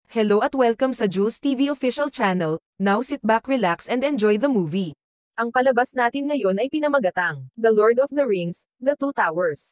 Hello at welcome sa Jules TV official channel. Now sit back, relax and enjoy the movie. Ang palabas natin ngayon ay pinamagatang The Lord of the Rings, The Two Towers.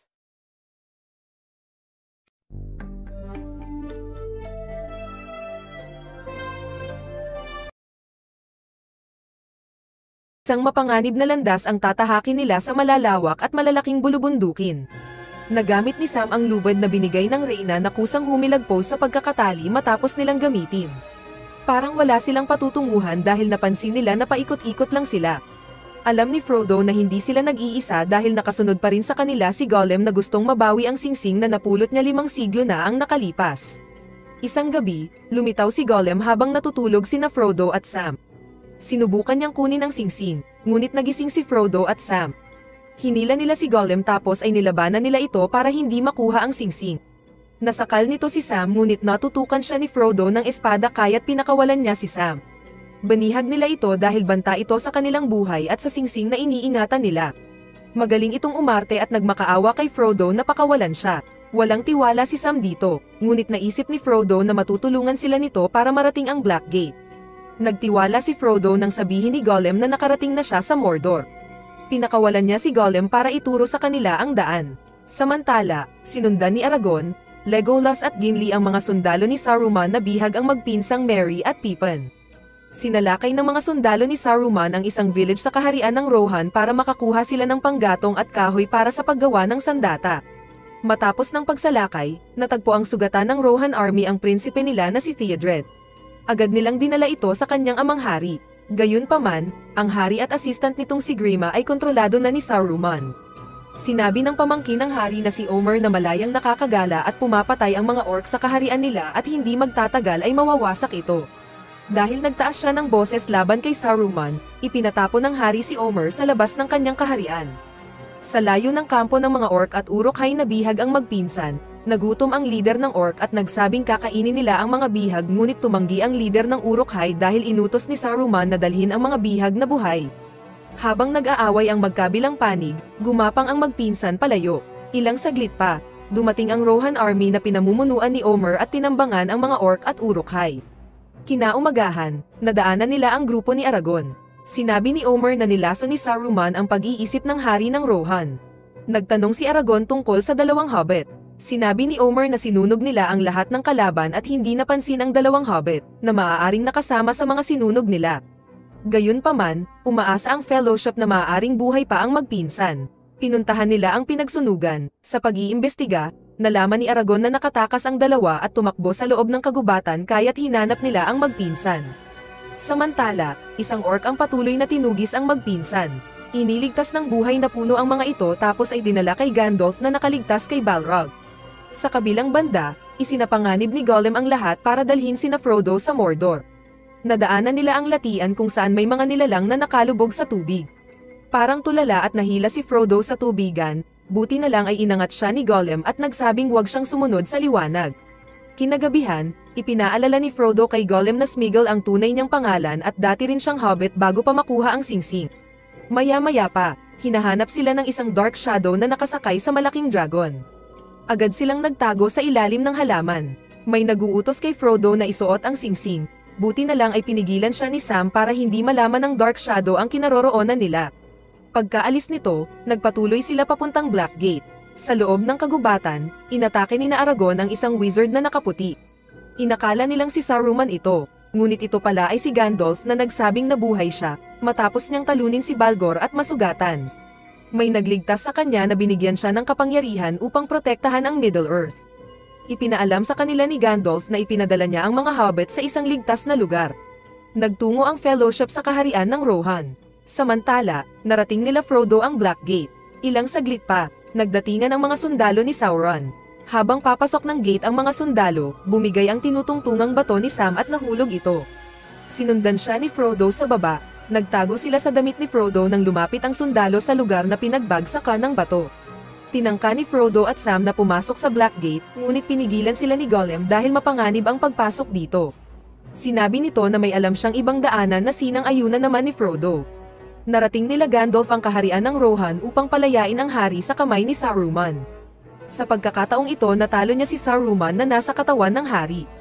Isang mapanganib na landas ang tatahakin nila sa malalawak at malalaking bulubundukin. Nagamit ni Sam ang lubad na binigay ng Reyna na kusang humilagpos sa pagkakatali matapos nilang gamitin. Parang wala silang patutunguhan dahil napansin nila na paikot-ikot lang sila. Alam ni Frodo na hindi sila nag-iisa dahil nakasunod pa rin sa kanila si Gollum na gustong mabawi ang singsing na napulot niya 5 siglo na ang nakalipas. Isang gabi, lumitaw si Gollum habang natutulog sina Frodo at Sam. Sinubukan niyang kunin ang singsing, ngunit nagising si Frodo at Sam. Hinila nila si Gollum tapos ay nilabanan nila ito para hindi makuha ang singsing. Nasakal nito si Sam ngunit natutukan siya ni Frodo ng espada kaya't pinakawalan niya si Sam. Banihag nila ito dahil banta ito sa kanilang buhay at sa singsing na iniingatan nila. Magaling itong umarte at nagmakaawa kay Frodo na pakawalan siya. Walang tiwala si Sam dito, ngunit naisip ni Frodo na matutulungan sila nito para marating ang Black Gate. Nagtiwala si Frodo nang sabihin ni Gollum na nakarating na siya sa Mordor. Pinakawalan niya si Gollum para ituro sa kanila ang daan. Samantala, sinundan ni Aragorn, Legolas at Gimli ang mga sundalo ni Saruman na bihag ang magpinsang Merry at Pippin. Sinalakay ng mga sundalo ni Saruman ang isang village sa kaharian ng Rohan para makakuha sila ng panggatong at kahoy para sa paggawa ng sandata. Matapos ng pagsalakay, natagpo ang sugatan ng Rohan Army ang prinsipe nila na si Theodred. Agad nilang dinala ito sa kanyang amang hari. Gayunpaman, ang hari at assistant nitong si Grima ay kontrolado na ni Saruman. Sinabi ng pamangkin ng hari na si Omer na malayang nakakagala at pumapatay ang mga orc sa kaharian nila at hindi magtatagal ay mawawasak ito. Dahil nagtaas siya ng boses laban kay Saruman, ipinatapon ng hari si Omer sa labas ng kanyang kaharian. Sa layo ng kampo ng mga orc at Uruk-hai na bihag ang magpinsan, nagutom ang lider ng orc at nagsabing kakainin nila ang mga bihag ngunit tumanggi ang lider ng Uruk-hai dahil inutos ni Saruman na dalhin ang mga bihag na buhay. Habang nag-aaway ang magkabilang panig, gumapang ang magpinsan palayo. Ilang saglit pa, dumating ang Rohan Army na pinamumunuan ni Omer at tinambangan ang mga orc at Uruk-hai. Kinaumagahan, nadaanan nila ang grupo ni Aragorn. Sinabi ni Omer na nilaso ni Saruman ang pag-iisip ng hari ng Rohan. Nagtanong si Aragorn tungkol sa dalawang hobbit. Sinabi ni Omer na sinunog nila ang lahat ng kalaban at hindi napansin ang dalawang hobbit, na maaaring nakasama sa mga sinunog nila. Gayunpaman, umaasa ang fellowship na maaaring buhay pa ang magpinsan. Pinuntahan nila ang pinagsunugan. Sa pag-iimbestiga, nalaman ni Aragorn na nakatakas ang dalawa at tumakbo sa loob ng kagubatan kaya't hinanap nila ang magpinsan. Samantala, isang orc ang patuloy na tinugis ang magpinsan. Iniligtas ng buhay na puno ang mga ito tapos ay dinala kay Gandalf na nakaligtas kay Balrog. Sa kabilang banda, isinapanganib ni Gollum ang lahat para dalhin sina Frodo sa Mordor. Nadaanan nila ang latian kung saan may mga nilalang na nakalubog sa tubig. Parang tulala at nahila si Frodo sa tubigan, buti na lang ay inangat siya ni Gollum at nagsabing huwag siyang sumunod sa liwanag. Kinagabihan, ipinaalala ni Frodo kay Gollum na Sméagol ang tunay niyang pangalan at dati rin siyang hobbit bago pa makuha ang singsing. Maya-maya pa, hinahanap sila ng isang dark shadow na nakasakay sa malaking dragon. Agad silang nagtago sa ilalim ng halaman. May naguutos kay Frodo na isuot ang singsing, buti na lang ay pinigilan siya ni Sam para hindi malaman ng dark shadow ang kinaroroonan nila. Pagkaalis nito, nagpatuloy sila papuntang Black Gate. Sa loob ng kagubatan, inatake ni na Aragorn ang isang wizard na nakaputi. Inakala nilang si Saruman ito, ngunit ito pala ay si Gandalf na nagsabing nabuhay siya, matapos niyang talunin si Balgor at masugatan. May nagligtas sa kanya na binigyan siya ng kapangyarihan upang protektahan ang Middle-earth. Ipinaalam sa kanila ni Gandalf na ipinadala niya ang mga hobbit sa isang ligtas na lugar. Nagtungo ang fellowship sa kaharian ng Rohan. Samantala, narating nila Frodo ang Black Gate. Ilang saglit pa, nagdatingan ang mga sundalo ni Sauron. Habang papasok ng gate ang mga sundalo, bumigay ang tinutungtungang bato ni Sam at nahulog ito. Sinundan siya ni Frodo sa baba, nagtago sila sa damit ni Frodo nang lumapit ang sundalo sa lugar na pinagbagsakan ng bato. Tinangka ni Frodo at Sam na pumasok sa Black Gate, ngunit pinigilan sila ni Gollum dahil mapanganib ang pagpasok dito. Sinabi nito na may alam siyang ibang daanan na sinang-ayunan naman ni Frodo. Narating nila Gandalf ang kaharian ng Rohan upang palayain ang hari sa kamay ni Saruman. Sa pagkakataong ito natalo niya si Saruman na nasa katawan ng hari.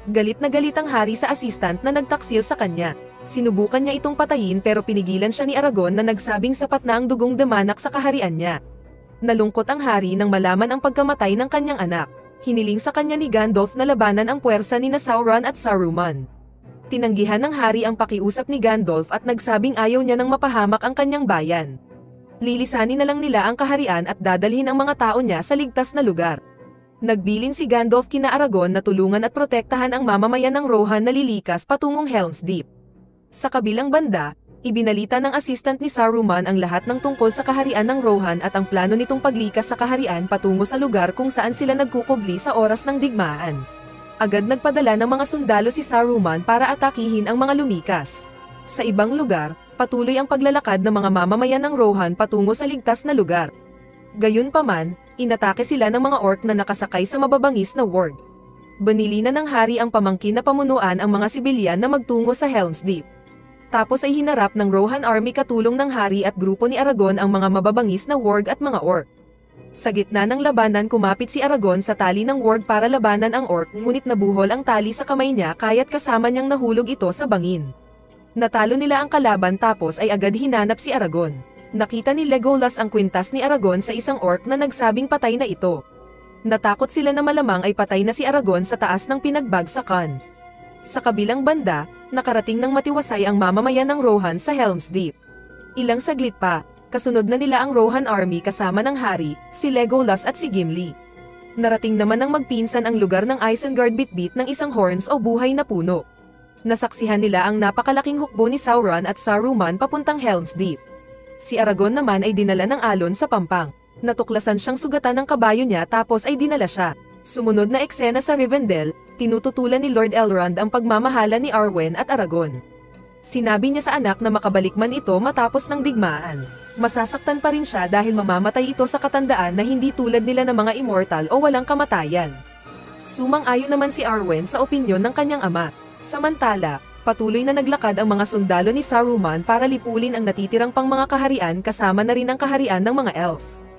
Galit na galit ang hari sa assistant na nagtaksil sa kanya. Sinubukan niya itong patayin pero pinigilan siya ni Aragon na nagsabing sapat na ang dugong damanak sa kaharian niya. Nalungkot ang hari nang malaman ang pagkamatay ng kanyang anak. Hiniling sa kanya ni Gandalf na labanan ang puwersa ni Sauron at Saruman. Tinanggihan ng hari ang pakiusap ni Gandalf at nagsabing ayaw niya nang mapahamak ang kanyang bayan. Lilisanin na lang nila ang kaharian at dadalhin ang mga tao niya sa ligtas na lugar. Nagbilin si Gandalf kina Aragon na tulungan at protektahan ang mamamayan ng Rohan na lilikas patungong Helm's Deep. Sa kabilang banda, ibinalita ng assistant ni Saruman ang lahat ng tungkol sa kaharian ng Rohan at ang plano nitong paglikas sa kaharian patungo sa lugar kung saan sila nagkukubli sa oras ng digmaan. Agad nagpadala ng mga sundalo si Saruman para atakihin ang mga lumikas. Sa ibang lugar, patuloy ang paglalakad ng mga mamamayan ng Rohan patungo sa ligtas na lugar. Gayunpaman, inatake sila ng mga orc na nakasakay sa mababangis na warg. Banilinan ng hari ang pamangkin na pamunuan ang mga sibilyan na magtungo sa Helm's Deep. Tapos ay hinarap ng Rohan Army katulong ng hari at grupo ni Aragon ang mga mababangis na warg at mga orc. Sa gitna ng labanan kumapit si Aragon sa tali ng warg para labanan ang orc ngunit nabuhol ang tali sa kamay niya kaya't kasama niyang nahulog ito sa bangin. Natalo nila ang kalaban tapos ay agad hinanap si Aragon. Nakita ni Legolas ang kwintas ni Aragon sa isang orc na nagsabing patay na ito. Natakot sila na malamang ay patay na si Aragon sa taas ng pinagbagsakan. Sa kabilang banda, nakarating ng matiwasay ang mamamayan ng Rohan sa Helm's Deep. Ilang saglit pa, kasunod na nila ang Rohan Army kasama ng hari, si Legolas at si Gimli. Narating naman ng magpinsan ang lugar ng Isengard bitbit ng isang horns o buhay na puno. Nasaksihan nila ang napakalaking hukbo ni Sauron at Saruman papuntang Helm's Deep. Si Aragon naman ay dinala ng alon sa pampang. Natuklasan siyang sugatan ng kabayo niya tapos ay dinala siya. Sumunod na eksena sa Rivendell, tinututulan ni Lord Elrond ang pagmamahala ni Arwen at Aragon. Sinabi niya sa anak na makabalik man ito matapos ng digmaan. Masasaktan pa rin siya dahil mamamatay ito sa katandaan na hindi tulad nila ng mga immortal o walang kamatayan. Sumang-ayon naman si Arwen sa opinyon ng kanyang ama. Samantala, patuloy na naglakad ang mga sundalo ni Saruman para lipulin ang natitirang pang mga kaharian kasama na rin ang kaharian ng mga elf.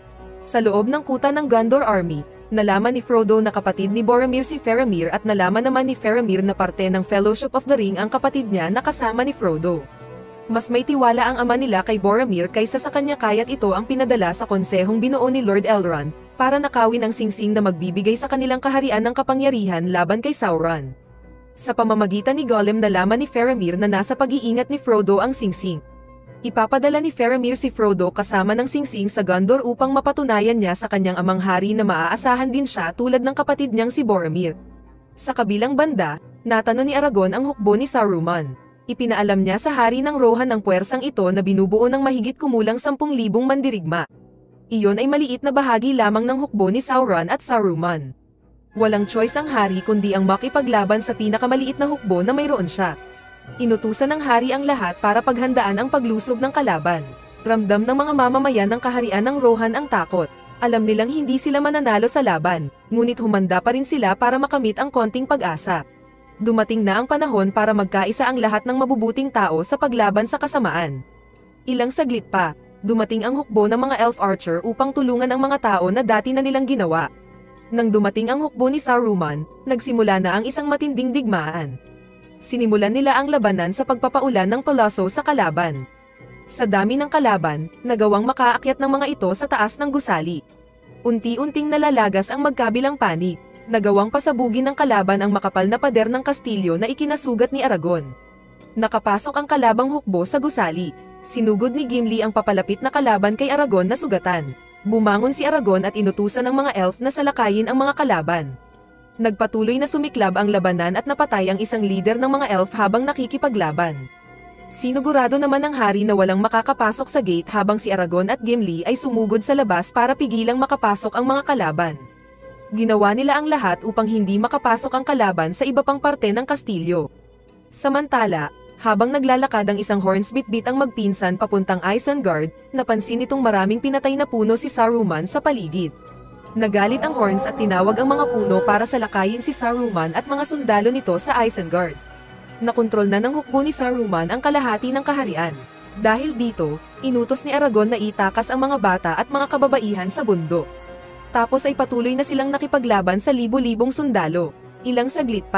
Sa loob ng kuta ng Gondor Army, nalaman ni Frodo na kapatid ni Boromir si Faramir at nalaman naman ni Faramir na parte ng Fellowship of the Ring ang kapatid niya na kasama ni Frodo. Mas may tiwala ang ama nila kay Boromir kaysa sa kanya kaya't ito ang pinadala sa konsehong binuo ni Lord Elrond para nakawin ang singsing na magbibigay sa kanilang kaharian ng kapangyarihan laban kay Sauron. Sa pamamagitan ni Gollum nalaman ni Faramir na nasa pag-iingat ni Frodo ang singsing. Ipapadala ni Faramir si Frodo kasama ng singsing sa Gondor upang mapatunayan niya sa kanyang amang hari na maaasahan din siya tulad ng kapatid niyang si Boromir. Sa kabilang banda, natanong ni Aragon ang hukbo ni Saruman. Ipinaalam niya sa hari ng Rohan ang puwersang ito na binubuo ng mahigit kumulang 10,000 mandirigma. Iyon ay maliit na bahagi lamang ng hukbo ni Sauron at Saruman. Walang choice ang hari kundi ang makipaglaban sa pinakamaliit na hukbo na mayroon siya. Inutusan ng hari ang lahat para paghandaan ang paglusob ng kalaban. Ramdam ng mga mamamayan ng kaharian ng Rohan ang takot. Alam nilang hindi sila mananalo sa laban, ngunit humanda pa rin sila para makamit ang konting pag-asa. Dumating na ang panahon para magkaisa ang lahat ng mabubuting tao sa paglaban sa kasamaan. Ilang saglit pa, dumating ang hukbo ng mga elf archer upang tulungan ang mga tao na dati na nilang ginawa. Nang dumating ang hukbo ni Saruman, nagsimula na ang isang matinding digmaan. Sinimulan nila ang labanan sa pagpapaulan ng palaso sa kalaban. Sa dami ng kalaban, nagawang makaakyat ng mga ito sa taas ng gusali. Unti-unting nalalagas ang magkabilang panig. Nagawang pasabugin ng kalaban ang makapal na pader ng kastilyo na ikinasugat ni Aragon. Nakapasok ang kalabang hukbo sa gusali. Sinugod ni Gimli ang papalapit na kalaban kay Aragon na sugatan. Bumangon si Aragon at inutusan ng mga elf na salakayin ang mga kalaban. Nagpatuloy na sumiklab ang labanan at napatay ang isang leader ng mga elf habang nakikipaglaban. Sinugurado naman ng hari na walang makakapasok sa gate habang si Aragon at Gimli ay sumugod sa labas para pigilang makapasok ang mga kalaban. Ginawa nila ang lahat upang hindi makapasok ang kalaban sa iba pang parte ng kastilyo. Samantala, habang naglalakad ang isang hornsbit-bit ang magpinsan papuntang Isengard, napansin itong maraming pinatay na puno si Saruman sa paligid. Nagalit ang horns at tinawag ang mga puno para salakayin si Saruman at mga sundalo nito sa Isengard. Nakontrol na ng hukbo ni Saruman ang kalahati ng kaharian. Dahil dito, inutos ni Aragon na itakas ang mga bata at mga kababaihan sa bundok. Tapos ay patuloy na silang nakipaglaban sa libo-libong sundalo. Ilang saglit pa,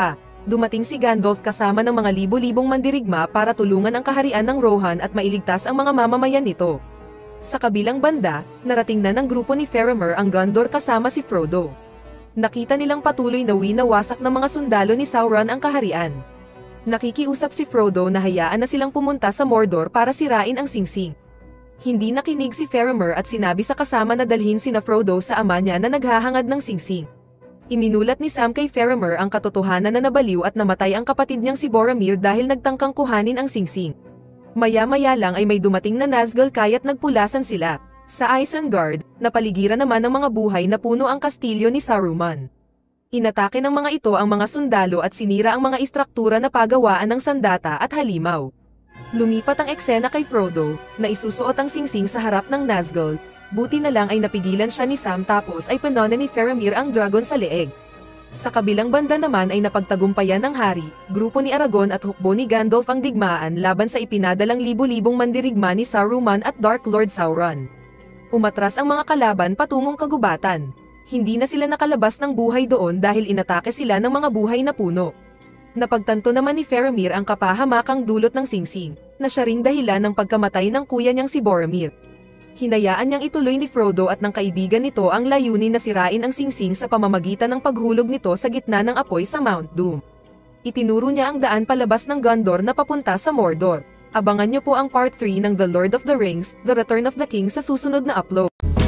dumating si Gandalf kasama ng mga libo-libong mandirigma para tulungan ang kaharian ng Rohan at mailigtas ang mga mamamayan nito. Sa kabilang banda, narating na ng grupo ni Faramir ang Gondor kasama si Frodo. Nakita nilang patuloy na winawasak ng mga sundalo ni Sauron ang kaharian. Nakikiusap si Frodo na hayaan na silang pumunta sa Mordor para sirain ang singsing. Hindi nakinig si Faramir at sinabi sa kasama na dalhin sina Frodo sa ama niya na naghahangad ng singsing. Iminulat ni Sam kay Faramir ang katotohanan na nabaliw at namatay ang kapatid niyang si Boromir dahil nagtangkang kuhanin ang singsing. Maya-maya lang ay may dumating na Nazgul kaya't nagpulasan sila. Sa Isengard, napaligiran naman ng mga buhay na puno ang kastilyo ni Saruman. Inatake ng mga ito ang mga sundalo at sinira ang mga istruktura na pagawaan ng sandata at halimaw. Lumipat ang eksena kay Frodo, na isusuot ang singsing sa harap ng Nazgul. Buti na lang ay napigilan siya ni Sam tapos ay panonan ni Faramir ang dragon sa leeg. Sa kabilang banda naman ay napagtagumpayan ng hari, grupo ni Aragorn at hukbo ni Gandalf ang digmaan laban sa ipinadalang libo-libong mandirigma ni Saruman at Dark Lord Sauron. Umatras ang mga kalaban patungong kagubatan. Hindi na sila nakalabas ng buhay doon dahil inatake sila ng mga buhay na puno. Napagtanto naman ni Faramir ang kapahamakang dulot ng singsing, na siya ring dahilan ng pagkamatay ng kuya niyang si Boromir. Hinayaan niyang ituloy ni Frodo at ng kaibigan nito ang layunin na sirain ang singsing sa pamamagitan ng paghulog nito sa gitna ng apoy sa Mount Doom. Itinuro niya ang daan palabas ng Gondor na papunta sa Mordor. Abangan niyo po ang Part 3 ng The Lord of the Rings, The Return of the King sa susunod na upload.